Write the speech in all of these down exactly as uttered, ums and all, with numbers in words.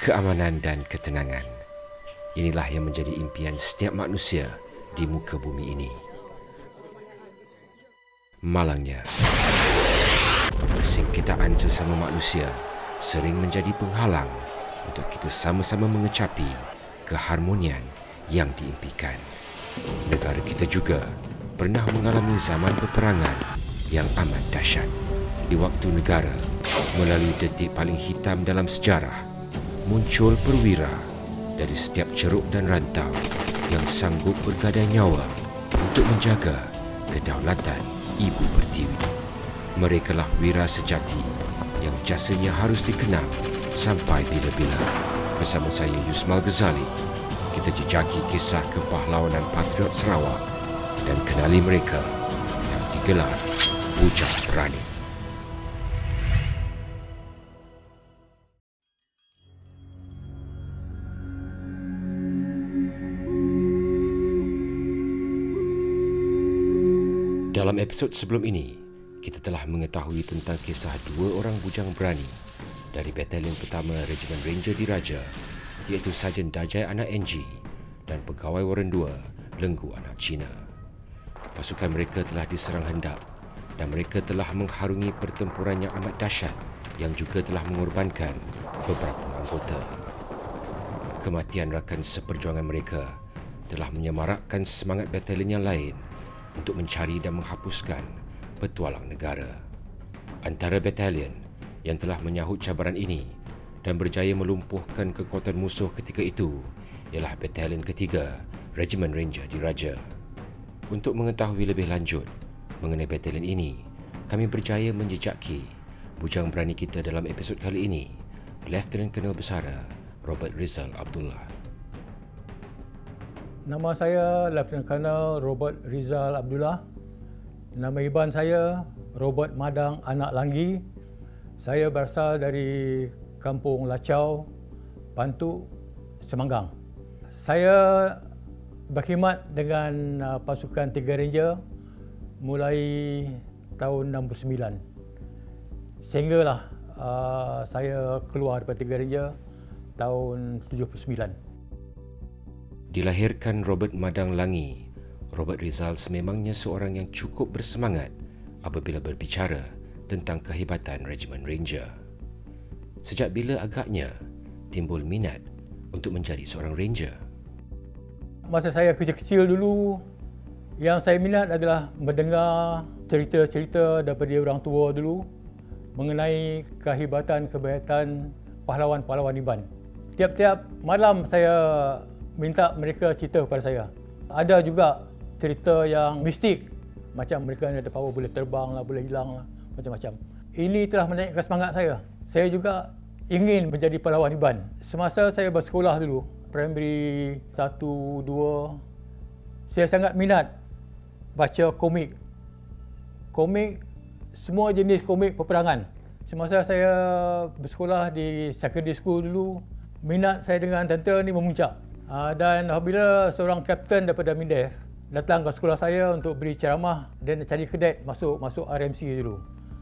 keamanan dan ketenangan. Inilah yang menjadi impian setiap manusia di muka bumi ini. Malangnya, persengketaan sesama manusia sering menjadi penghalang untuk kita sama-sama mengecapi keharmonian yang diimpikan. Negara kita juga pernah mengalami zaman peperangan yang amat dahsyat. Di waktu negara melalui detik paling hitam dalam sejarah, muncul perwira dari setiap ceruk dan rantau yang sanggup bergadai nyawa untuk menjaga kedaulatan Ibu Pertiwi. Merekalah wira sejati yang jasanya harus dikenang sampai bila-bila. Bersama saya Yusmal Ghazali, kita jejaki kisah kepahlawanan Patriot Sarawak dan kenali mereka yang digelar Bujang Berani. Dalam episod sebelum ini, kita telah mengetahui tentang kisah dua orang bujang berani dari Batalion Pertama Regimen Ranger Diraja, iaitu Sarjan Dajai anak N G dan Pegawai Warren dua Lenggu anak Cina. Pasukan mereka telah diserang hendap dan mereka telah mengharungi pertempuran yang amat dahsyat yang juga telah mengorbankan beberapa anggota. Kematian rakan seperjuangan mereka telah menyemarakkan semangat batalion yang lain untuk mencari dan menghapuskan petualang negara. Antara batalion yang telah menyahut cabaran ini dan berjaya melumpuhkan kekuatan musuh ketika itu ialah Batalion Ketiga Regimen Ranger Diraja. Untuk mengetahui lebih lanjut mengenai batalion ini, kami berjaya menjejaki bujang berani kita dalam episod kali ini, Lieutenant Colonel Besara Robert Rizal Abdullah. Nama saya Lieutenant Colonel Robert Rizal Abdullah. Nama iban saya Robert Madang anak Langgi. Saya berasal dari Kampung Lacau, Bantuk, Semanggang. Saya berkhidmat dengan uh, pasukan Tiga Ranger mulai tahun enam puluh sembilan. Sehinggalah uh, saya keluar daripada Tiga Ranger tahun tujuh puluh sembilan. Dilahirkan Robert Madang Langi, Robert Rizal sememangnya seorang yang cukup bersemangat apabila berbicara tentang kehebatan Regimen Ranger. Sejak bila agaknya timbul minat untuk menjadi seorang Ranger? Masa saya kecil-kecil dulu, yang saya minat adalah mendengar cerita-cerita daripada orang tua dulu mengenai kehebatan-kehebatan pahlawan-pahlawan Iban. Tiap-tiap malam saya minta mereka cerita kepada saya. Ada juga cerita yang mistik, macam mereka ada power boleh terbang lah, boleh hilang lah, macam-macam. Ini telah menaikkan semangat saya. Saya juga ingin menjadi pahlawan Iban. Semasa saya bersekolah dulu, primary satu, dua, saya sangat minat baca komik. Komik, semua jenis komik peperangan. Semasa saya bersekolah di secondary school dulu, minat saya dengan tentera ni memuncak. Uh, dan apabila seorang kapten daripada Mindef datang ke sekolah saya untuk beri ceramah dan cari kadet masuk masuk R M C dulu,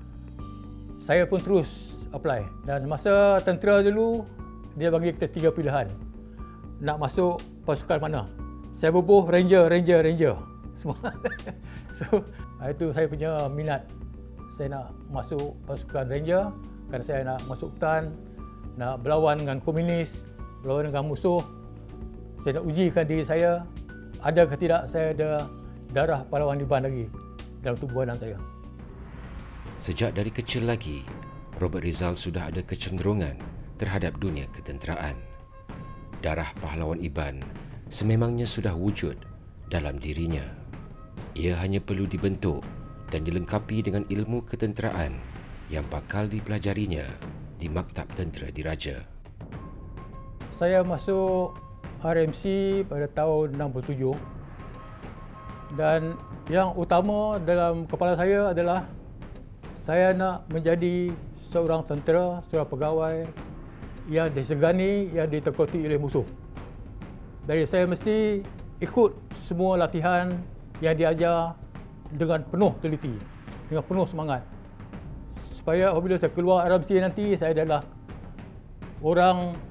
saya pun terus apply. Dan masa tentera dulu, dia bagi kita tiga pilihan nak masuk pasukan mana. Saya bubuh Ranger, Ranger, Ranger semua. So itu saya punya minat. Saya nak masuk pasukan Ranger kerana saya nak masuk hutan, nak berlawan dengan komunis, berlawan dengan musuh. Saya nak ujikan diri saya, ada ke tidak saya ada darah pahlawan Iban lagi dalam tubuh badan saya. Sejak dari kecil lagi, Robert Rizal sudah ada kecenderungan terhadap dunia ketenteraan. Darah pahlawan Iban sememangnya sudah wujud dalam dirinya. Ia hanya perlu dibentuk dan dilengkapi dengan ilmu ketenteraan yang bakal dipelajarinya di Maktab Tentera Diraja. Saya masuk R M C pada tahun enam puluh tujuh dan yang utama dalam kepala saya adalah saya nak menjadi seorang tentera, seorang pegawai yang disegani, yang ditakuti oleh musuh. Jadi saya mesti ikut semua latihan yang diajar dengan penuh teliti, dengan penuh semangat. Supaya apabila saya keluar R M C nanti, saya adalah orang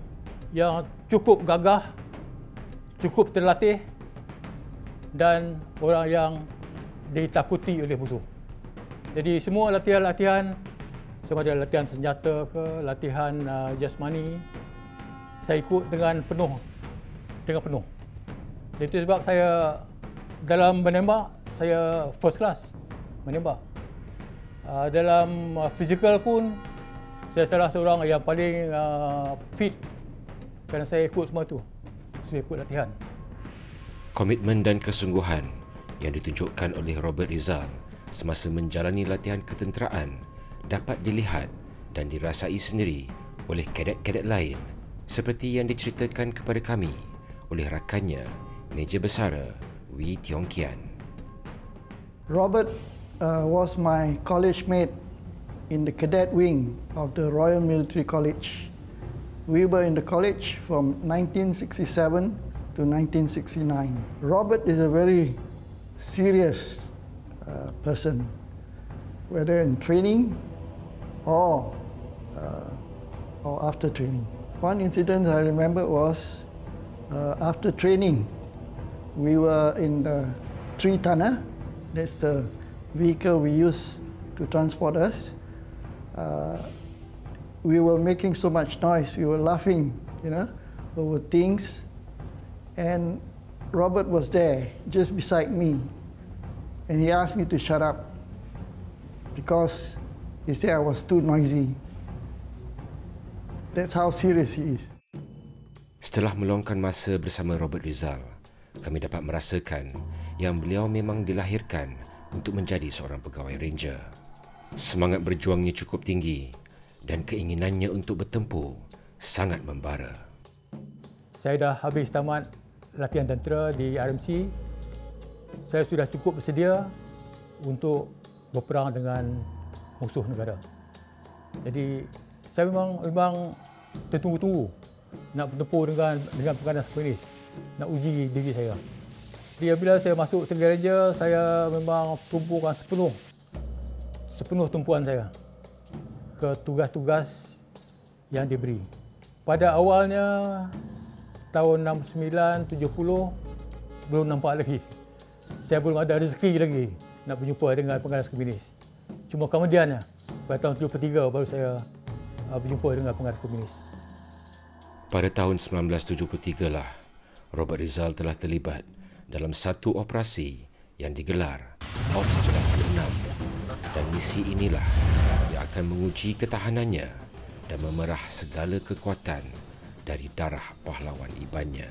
yang cukup gagah, cukup terlatih dan orang yang ditakuti oleh musuh. Jadi semua latihan-latihan, sama ada latihan senjata ke, latihan uh, jasmani, saya ikut dengan penuh, dengan penuh. Itu sebab saya dalam menembak, saya first class menembak. Uh, dalam uh, fizikal pun, saya salah seorang yang paling uh, fit kerana saya ikut semua tu, saya ikut latihan. Komitmen dan kesungguhan yang ditunjukkan oleh Robert Rizal semasa menjalani latihan ketenteraan dapat dilihat dan dirasai sendiri oleh kadet-kadet lain seperti yang diceritakan kepada kami oleh rakannya, Meja Besara Wee Tiong Kian. Robert uh, was my college mate in the cadet wing of the Royal Military College. We were in the college from nineteen sixty-seven to nineteen sixty-nine. Robert is a very serious uh, person, whether in training or, uh, or after training. One incident I remember was uh, after training, we were in the tree tonner. That's the vehicle we use to transport us. Uh, we were making so much noise, we were laughing, you know, over things. And Robert was there, just beside me. And he asked me to shut up because he said I was too noisy. That's how serious he is. Setelah meluangkan masa bersama Robert Rizal, kami dapat merasakan yang beliau memang dilahirkan untuk menjadi seorang pegawai ranger. Semangat berjuangnya cukup tinggi dan keinginannya untuk bertempur sangat membara. Saya dah habis tamat latihan tentera di R M C. Saya sudah cukup bersedia untuk berperang dengan musuh negara. Jadi saya memang memang tertunggu-tunggu nak bertempur dengan dengan pengganas komunis, nak uji diri saya. Jadi bila saya masuk Tiga Ranger, saya memang tumpukan sepenuh sepenuh tumpuan saya ke tugas-tugas yang diberi. Pada awalnya tahun enam puluh sembilan, tujuh puluh belum nampak lagi. Saya belum ada rezeki lagi nak berjumpa dengan pengganas komunis. Cuma kemudiannya pada tahun tujuh puluh tiga baru saya berjumpa dengan pengganas komunis. Pada tahun sembilan belas tujuh puluh tiga lah Robert Rizal telah terlibat dalam satu operasi yang digelar Ops Jelaku enam, dan misi inilah yang akan menguji ketahanannya dan memerah segala kekuatan dari darah pahlawan ibannya.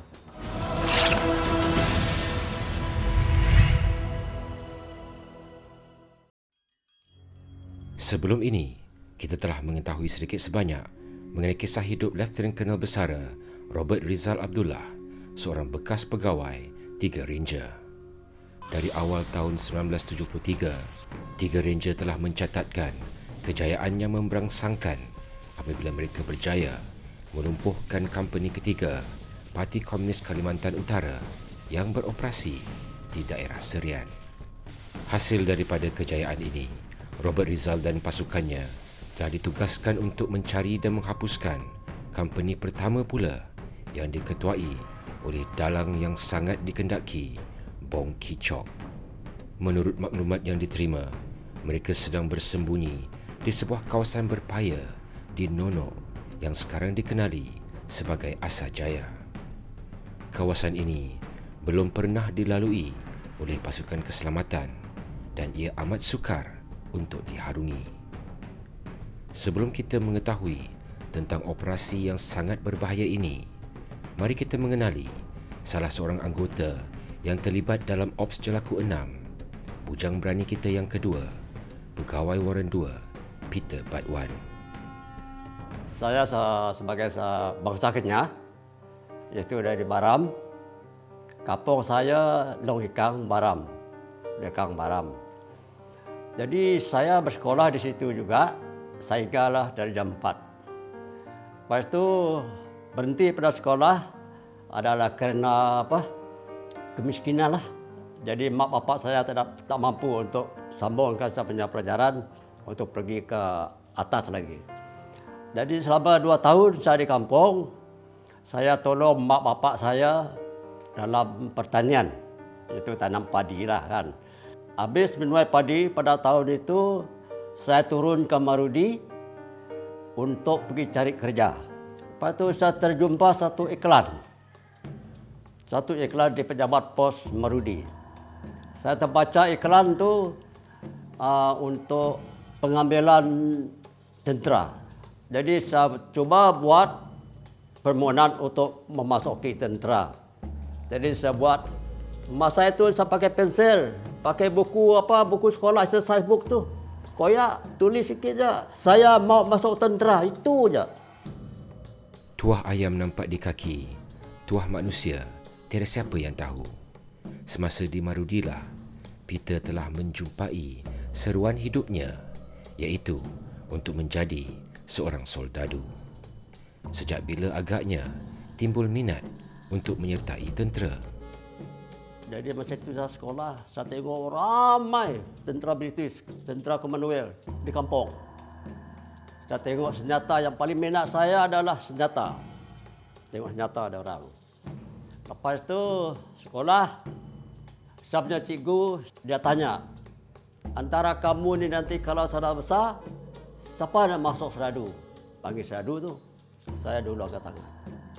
Sebelum ini, kita telah mengetahui sedikit sebanyak mengenai kisah hidup Lieutenant Colonel Besara Robert Rizal Abdullah, seorang bekas pegawai Tiga Ranger. Dari awal tahun sembilan belas tujuh puluh tiga, Tiga Ranger telah mencatatkan kejayaan yang memberangsangkan apabila mereka berjaya melumpuhkan Kompeni Ketiga Parti Komunis Kalimantan Utara yang beroperasi di daerah Serian. Hasil daripada kejayaan ini, Robert Rizal dan pasukannya telah ditugaskan untuk mencari dan menghapuskan kompeni pertama pula yang diketuai oleh dalang yang sangat dikendaki, Bong Ki-chok. Menurut maklumat yang diterima, mereka sedang bersembunyi di sebuah kawasan berpaya di Nonok yang sekarang dikenali sebagai Asajaya. Kawasan ini belum pernah dilalui oleh pasukan keselamatan dan ia amat sukar untuk diharungi. Sebelum kita mengetahui tentang operasi yang sangat berbahaya ini, mari kita mengenali salah seorang anggota yang terlibat dalam Ops Jelaku enam, bujang berani kita yang kedua, Pegawai Warren dua, Peter Batwan. Saya sebagai bangsa Kenyah, iaitu dari Baram. Kampung saya Long Hikang Baram, Lekang Baram. Jadi saya bersekolah di situ juga, sehinggalah dari jam empat. Lepas itu berhenti pada sekolah adalah kerana apa? Kemiskinan lah. Jadi mak bapak saya tidak tak mampu untuk sambungkan saya punya pelajaran untuk pergi ke atas lagi. Jadi selama dua tahun saya di kampung, saya tolong mak bapak saya dalam pertanian, itu tanam padi lah kan. Habis menuai padi pada tahun itu, saya turun ke Marudi untuk pergi cari kerja. Lepas itu saya terjumpa satu iklan. Satu iklan di pejabat pos Marudi. Saya terbaca iklan tu uh, untuk pengambilan tentera. Jadi saya cuba buat permohonan untuk memasuki tentera. Jadi saya buat, masa itu saya pakai pensel, pakai buku apa, buku sekolah, exercise book tu. Koyak, tulis sikit je. Saya mau masuk tentera, itu je. Tuah ayam nampak di kaki, tuah manusia, tiada siapa yang tahu. Semasa di Marudilah, Peter telah menjumpai seruan hidupnya, iaitu untuk menjadi seorang soldadu. Sejak bila agaknya timbul minat untuk menyertai tentera. Jadi masa itu saya sekolah, saya tengok ramai tentera British, tentera Commonwealth di kampung. Saya tengok senjata yang paling minat saya adalah senjata. Tengok senjata ada orang. Lepas itu sekolah, saya punya cikgu, dia tanya, antara kamu ni nanti kalau sudah besar, siapa nak masuk seradu? Panggil seradu tu, saya dulu angkat tangan.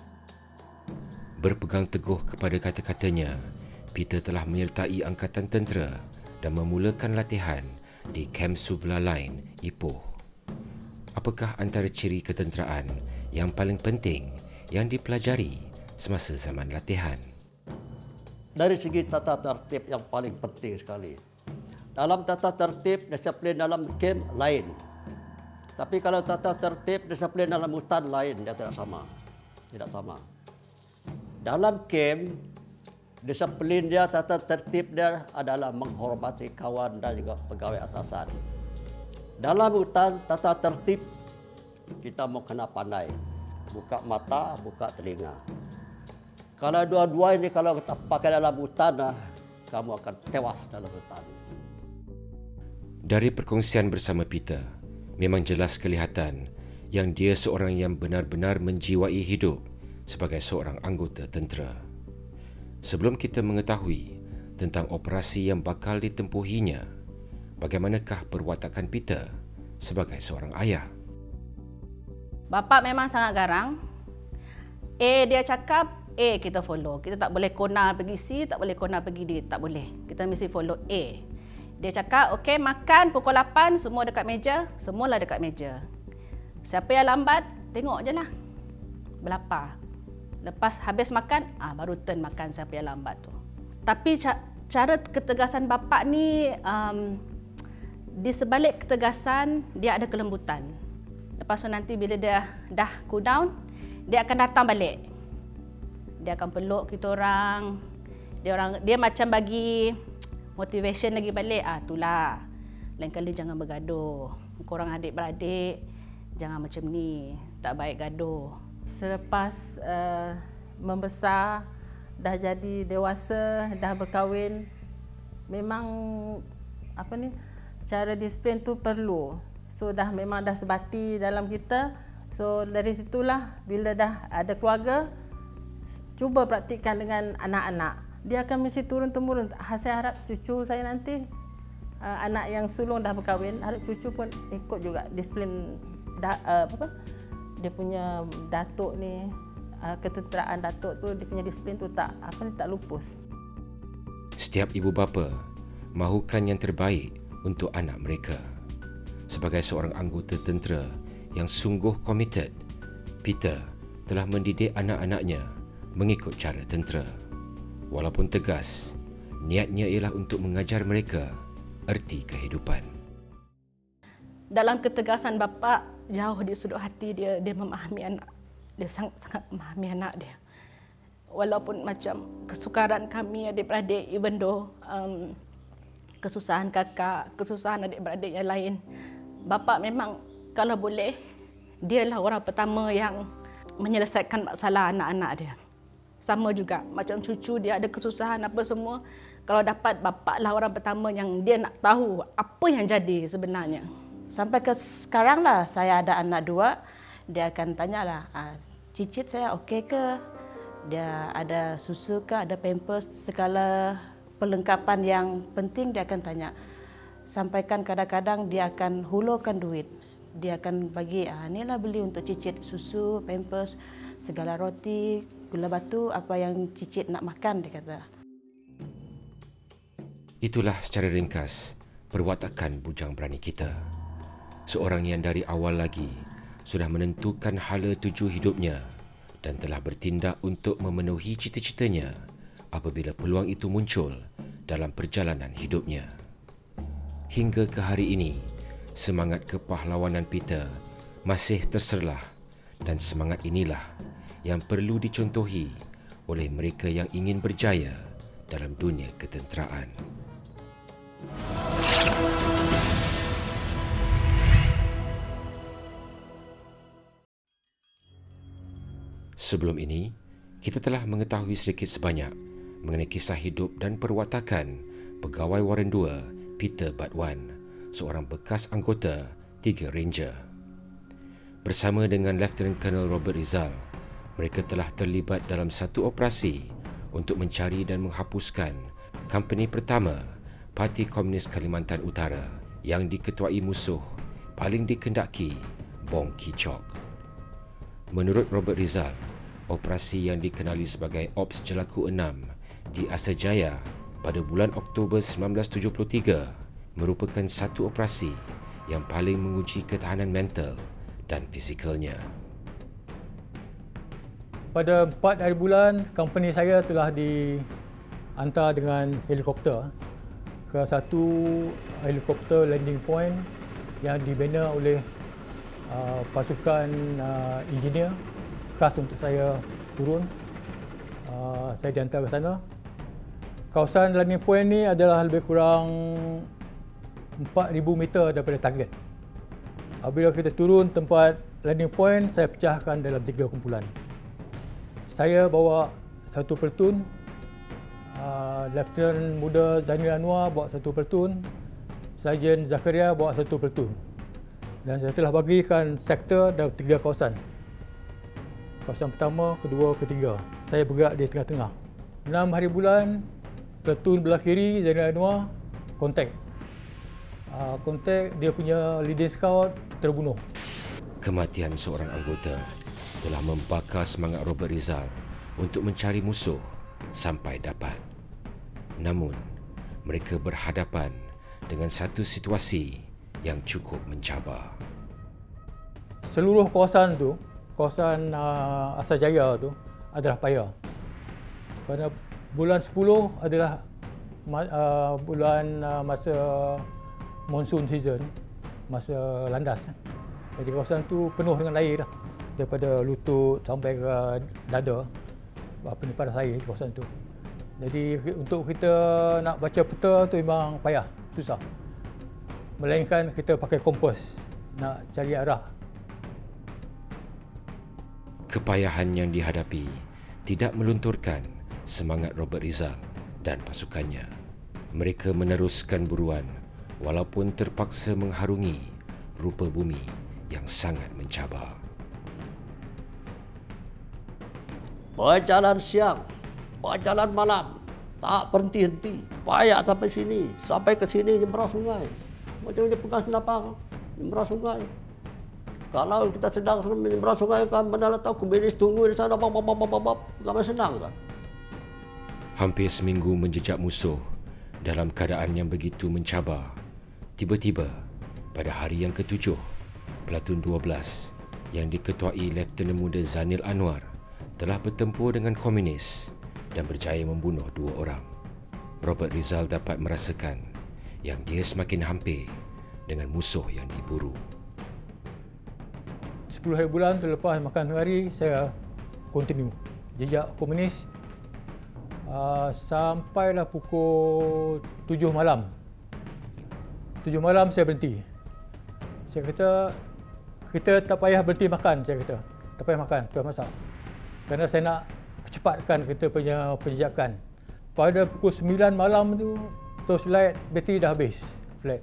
Berpegang teguh kepada kata-katanya, Peter telah menyertai angkatan tentera dan memulakan latihan di Camp Suvla Line, Ipoh. Apakah antara ciri ketenteraan yang paling penting yang dipelajari semasa zaman latihan? Dari segi tata tertib yang paling penting sekali. Dalam tata tertib, disiplin dalam camp lain. Tapi kalau tata tertib, disiplin dalam hutan lain, dia tidak sama. Tidak sama. Dalam camp, disiplin dia, tata tertib dia adalah menghormati kawan dan juga pegawai atasan. Dalam hutan, tata tertib, kita mau kena pandai. Buka mata, buka telinga. Kalau dua-dua ini kalau kita pakai dalam hutan, kamu akan tewas dalam hutan. Dari perkongsian bersama Peter, memang jelas kelihatan yang dia seorang yang benar-benar menjiwai hidup sebagai seorang anggota tentera. Sebelum kita mengetahui tentang operasi yang bakal ditempuhinya, bagaimanakah perwatakan Peter sebagai seorang ayah? Bapa memang sangat garang. A dia cakap, A kita follow. Kita tak boleh kona pergi C, tak boleh kona pergi D, tak boleh. Kita mesti follow A. Dia cakap, okey makan pukul lapan, semua dekat meja, semualah dekat meja. Siapa yang lambat, tengok je lah. Berlapar. Lepas habis makan, ah baru turn makan siapa yang lambat tu. Tapi cara ketegasan bapa ni, um, di sebalik ketegasan, dia ada kelembutan. Lepas tu nanti bila dia dah cool down, dia akan datang balik. Dia akan peluk kita orang. Dia orang dia macam bagi motivation lagi balik. Ah itulah. Lain kali jangan bergaduh. Korang adik-beradik jangan macam ni. Tak baik gaduh. Selepas uh, membesar, dah jadi dewasa, dah berkahwin, memang apa ni, cara disiplin tu perlu. So dah memang dah sebati dalam kita. So dari situlah bila dah ada keluarga, cuba praktikkan dengan anak-anak. Dia akan mesti turun-temurun. Saya harap cucu saya nanti, uh, anak yang sulung dah berkahwin, harap cucu pun ikut juga disiplin da, uh, apa, dia punya datuk ni, uh, ketenteraan datuk tu, dia punya disiplin tu tak apa ni tak lupus. Setiap ibu bapa mahukan yang terbaik untuk anak mereka. Sebagai seorang anggota tentera yang sungguh komited, Peter telah mendidik anak-anaknya mengikut cara tentera. Walaupun tegas, niatnya ialah untuk mengajar mereka erti kehidupan. Dalam ketegasan bapa, jauh di sudut hati dia, dia memahami anak. Dia sangat-sangat memahami anak dia. Walaupun macam kesukaran kami adik-beradik, even though um, kesusahan kakak, kesusahan adik-beradik yang lain, bapa memang kalau boleh, dialah orang pertama yang menyelesaikan masalah anak-anak dia. Sama juga, macam cucu dia ada kesusahan apa semua, kalau dapat bapa lah orang pertama yang dia nak tahu apa yang jadi sebenarnya. Sampai ke sekarang lah saya ada anak dua, dia akan tanyalah, ah, cicit saya okey ke? Dia ada susu ke, ada pampers, segala perlengkapan yang penting dia akan tanya. Sampaikan kadang-kadang dia akan hulurkan duit. Dia akan bagi, ah, inilah beli untuk cicit susu, pampers, segala roti, gula batu, apa yang cicit nak makan, dia kata. Itulah secara ringkas perwatakan bujang berani kita. Seorang yang dari awal lagi sudah menentukan hala tuju hidupnya dan telah bertindak untuk memenuhi cita-citanya apabila peluang itu muncul dalam perjalanan hidupnya. Hingga ke hari ini, semangat kepahlawanan Peter masih terserlah dan semangat inilah yang perlu dicontohi oleh mereka yang ingin berjaya dalam dunia ketenteraan. Sebelum ini, kita telah mengetahui sedikit sebanyak mengenai kisah hidup dan perwatakan pegawai Warren dua, Peter Batwan, seorang bekas anggota tiga Ranger. Bersama dengan Lieutenant Colonel Robert Rizal, mereka telah terlibat dalam satu operasi untuk mencari dan menghapuskan company pertama Parti Komunis Kalimantan Utara yang diketuai musuh paling dikendaki, Bong Kicok. Menurut Robert Rizal, operasi yang dikenali sebagai Ops Jelaku enam di Asajaya pada bulan Oktober sembilan belas tujuh puluh tiga merupakan satu operasi yang paling menguji ketahanan mental dan fisikalnya. Pada empat hari bulan, company saya telah dihantar dengan helikopter ke satu helikopter landing point yang dibina oleh uh, pasukan uh, engineer khas untuk saya turun. Uh, saya dihantar ke sana. Kawasan landing point ni adalah lebih kurang empat ribu meter daripada target. Apabila kita turun tempat landing point, saya pecahkan dalam tiga kumpulan. Saya bawa satu platoon, uh, Lieutenant Muda Zainil Anwar bawa satu platoon, Sarjan Zakaria bawa satu platoon. Dan saya telah bagikan sektor dalam tiga kawasan. Kawasan pertama, kedua, ketiga. Saya bergerak di tengah-tengah. Enam hari bulan, platoon belah kiri Zainal Anwar kontak. Uh, kontak dia punya leading scout terbunuh. Kematian seorang anggota telah membakar semangat Robert Rizal untuk mencari musuh sampai dapat. Namun, mereka berhadapan dengan satu situasi yang cukup mencabar. Seluruh kawasan tu, kawasan uh, Asajaya tu adalah payah. Kerana bulan sepuluh adalah uh, bulan uh, masa monsoon season, masa landas. Jadi kawasan tu penuh dengan air dah. Daripada lutut sampai ke dada. Apa ni paras air di kawasan tu. Jadi untuk kita nak baca peta tu memang payah, susah. Melainkan kita pakai kompas nak cari arah. Kepayahan yang dihadapi tidak melunturkan semangat Robert Rizal dan pasukannya. Mereka meneruskan buruan walaupun terpaksa mengharungi rupa bumi yang sangat mencabar. Berjalan siang, berjalan malam, tak berhenti-henti. Payah sampai sini, sampai ke sini nyebrang sungai. Macam dia pegang senapang, nyebrang sungai. Kalau kita sedang menyeberang sungai, kan mana tahu komunis tunggu di sana, bap bap bap bap bap, ramai senang kan. Hampir seminggu menjejak musuh dalam keadaan yang begitu mencabar. Tiba-tiba, pada hari yang ketujuh, Platoon dua belas yang diketuai Lieutenant Muda Zainil Anwar telah bertempur dengan komunis dan berjaya membunuh dua orang. Robert Rizal dapat merasakan yang dia semakin hampir dengan musuh yang diburu. sepuluh hari bulan terlepas makan hari, saya continue jejak komunis uh, sampailah pukul tujuh malam. tujuh malam saya berhenti. Saya kata, kita tak payah berhenti makan, saya kata. Tak payah makan, tak payah masak. Kerana saya nak percepatkan kita punya penjejakan. Pada pukul sembilan malam tu, torch light bateri dah habis, flat.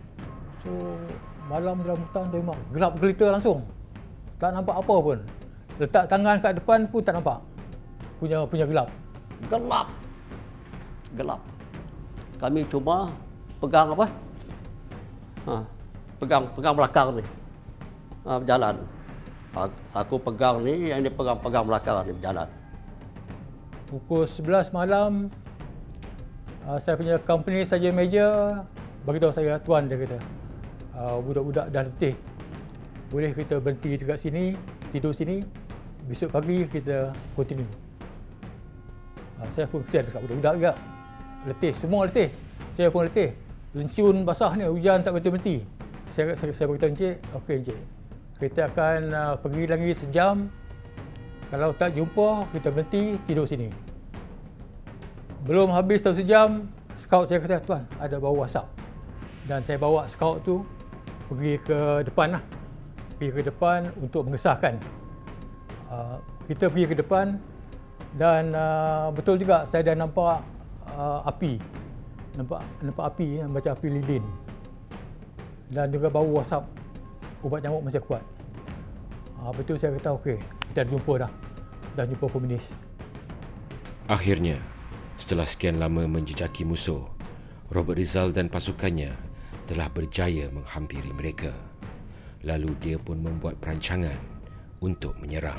So, malam dalam hutan tu memang gelap gelita langsung. Tak nampak apa pun. letak tangan kat depan pun tak nampak. Punya punya gelap. Gelap. Gelap. Kami cuma pegang apa? Ha, pegang pegang belakang ni. Ha, berjalan. Aku pegang ni, yang ni pegang-pegang belakang ni berjalan. Pukul sebelas malam, uh, saya punya company saja meja beritahu saya, tuan, dia kata, uh, budak-budak dah letih. Boleh kita berhenti dekat sini, tidur sini, besok pagi kita continue. Uh, saya pun kesian dekat budak-budak juga. Letih, semua letih. Saya pun letih. Lencun basah ni, hujan tak berhenti-berhenti. Saya, saya, saya beritahu Encik, okey Encik, kita akan uh, pergi lagi sejam. Kalau tak jumpa, kita berhenti, tidur sini. Belum habis tahu sejam, scout saya kata, tuan, ada bau asap. Dan saya bawa scout tu pergi ke depan lah. Pergi ke depan untuk mengesahkan. Uh, kita pergi ke depan dan uh, betul juga saya dah nampak uh, api. Nampak nampak api, macam api lilin. Dan juga bau asap ubat nyamuk masih kuat. Uh, betul saya kata, okey, kita dah jumpa dah. Dah jumpa komunis. Akhirnya, setelah sekian lama menjejaki musuh, Robert Rizal dan pasukannya telah berjaya menghampiri mereka. Lalu dia pun membuat perancangan untuk menyerang.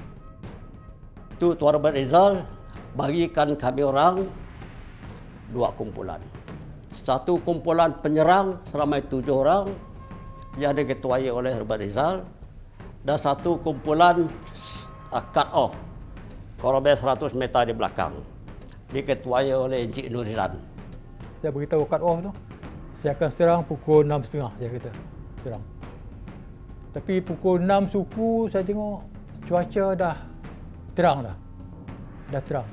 Tu Tuan Robert Rizal bagikan kami orang dua kumpulan. Satu kumpulan penyerang seramai tujuh orang yang diketuai oleh Robert Rizal, dan satu kumpulan uh, cut off, kurang lebih seratus meter di belakang, diketuai oleh Encik Nurizan. Saya beritahu cut off tu, saya akan serang pukul enam tiga puluh, saya kata. Serang. Tapi pukul enam suku, saya tengok cuaca dah terang dah. Dah terang.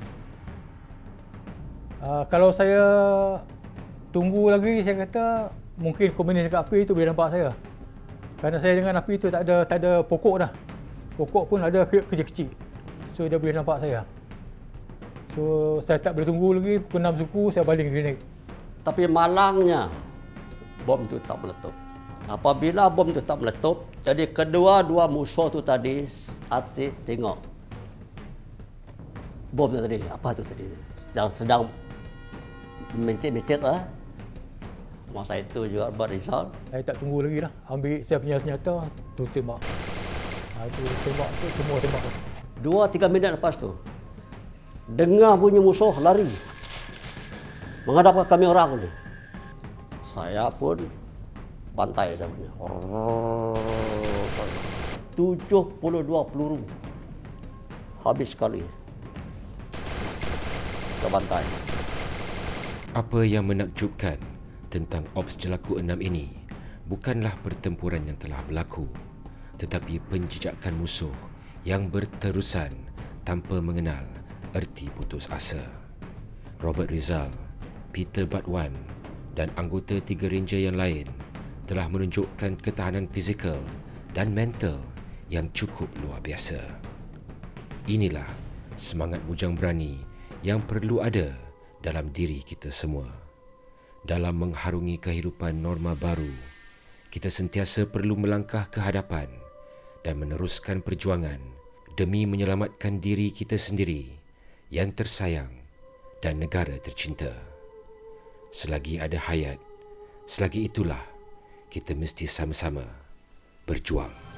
Uh, kalau saya tunggu lagi, saya kata mungkin komunis dekat api itu boleh nampak saya. Kerana saya dengan api itu tak ada tak ada pokok dah. Pokok pun ada kecil-kecil. So dia boleh nampak saya. So saya tak boleh tunggu lagi, pukul enam suku saya baling grenade. Tapi malangnya bom itu tak meletup. Apabila bom itu tak meletup, jadi kedua-dua musuh tu tadi asyik tengok bom tu tadi, apa tu tadi, sedang sedang mencet-mencet lah. Masa itu juga Robert Rizal. Saya tak tunggu lagi lah, ambil saya punya senjata, tu tembak. Ha, tu tembak tu semua tembak. Dua tiga minit lepas tu, dengar bunyi musuh lari menghadap ke kami orang ni. Saya pun bantai saya punya. tujuh puluh dua peluru habis sekali ke bantai. Apa yang menakjubkan tentang Ops Jelaku enam ini bukanlah pertempuran yang telah berlaku, tetapi penjejakan musuh yang berterusan tanpa mengenal erti putus asa. Robert Rizal, Peter Batwan dan anggota tiga ranger yang lain telah menunjukkan ketahanan fizikal dan mental yang cukup luar biasa. Inilah semangat bujang berani yang perlu ada dalam diri kita semua. Dalam mengharungi kehidupan norma baru, kita sentiasa perlu melangkah ke hadapan dan meneruskan perjuangan demi menyelamatkan diri kita sendiri yang tersayang dan negara tercinta. Selagi ada hayat, selagi itulah kita mesti sama-sama berjuang.